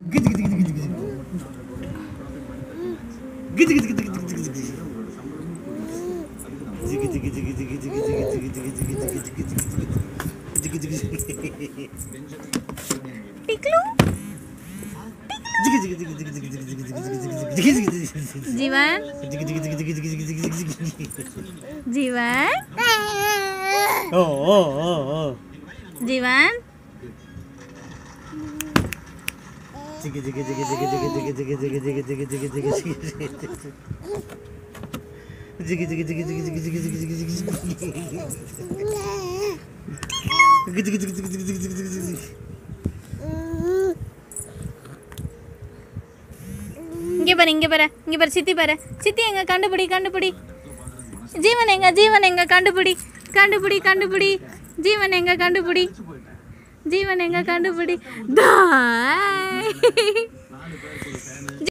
जीवन जीवन जीवन இங்க பாரு சித்தி பாரு சித்தி எங்க கண்டுபிடி ஜீவன் எங்க கண்டுபிடி ஜீவன் எங்க கண்டுபிடி